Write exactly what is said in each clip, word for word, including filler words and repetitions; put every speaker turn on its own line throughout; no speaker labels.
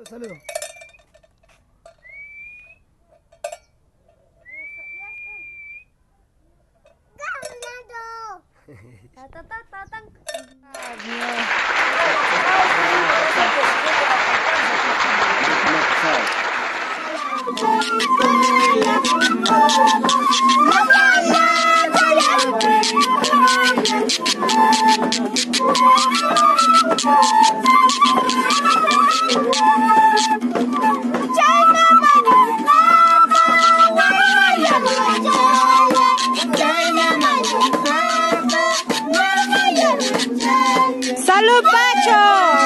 Saludos.
¡Salud, Pacho!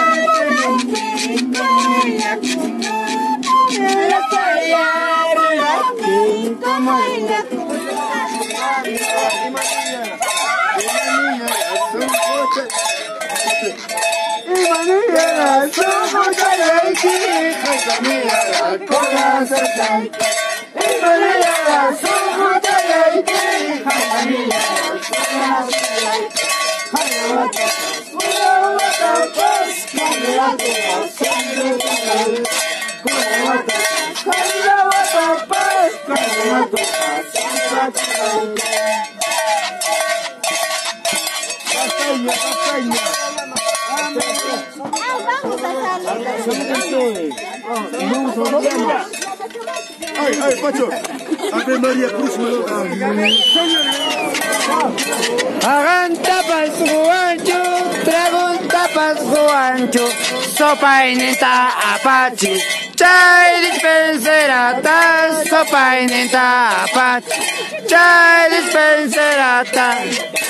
Ay, ay, Pacho. Ave María Cruz.
Hagan tapas, Juancho, tragon tapas, Juancho, sopa y neta apache, chai dispenserata, sopa y neta apache, chai dispenserata.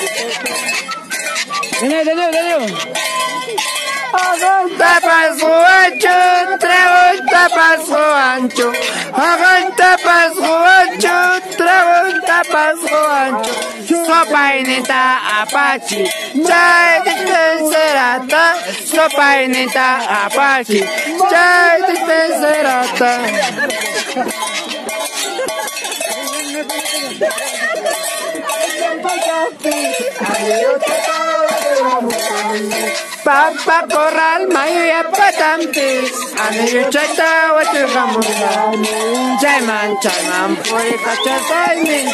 Daniel, Daniel, Daniel. Hagan tapas, Juancho, tragon tapas, Juancho, hagan tapas, Juancho, tragon tapas, Juancho, sopa y neta apache, chai dispenserata, sopa y neta apache, chai dispenserata. Papa corral mayo ya patampi, ane yo chata watu gamulan, chayman chayman puri kachatay min.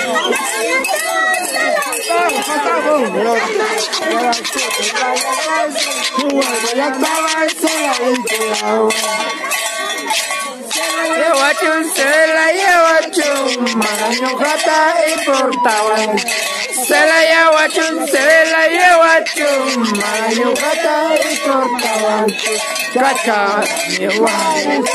Yewachun sela yewachun, magaño gata importawan. Sela yewachun sela yewachun, magaño gata importawan. Cacha yewachun.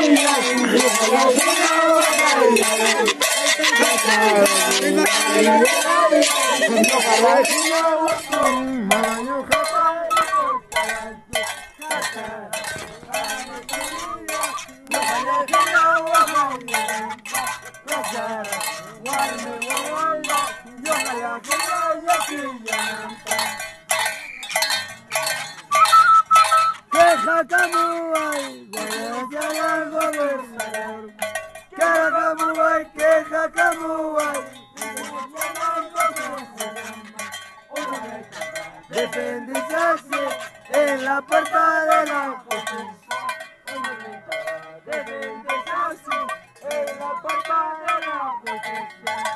Defenderse en la puerta de la justicia. Defenderse en la puerta de la justicia.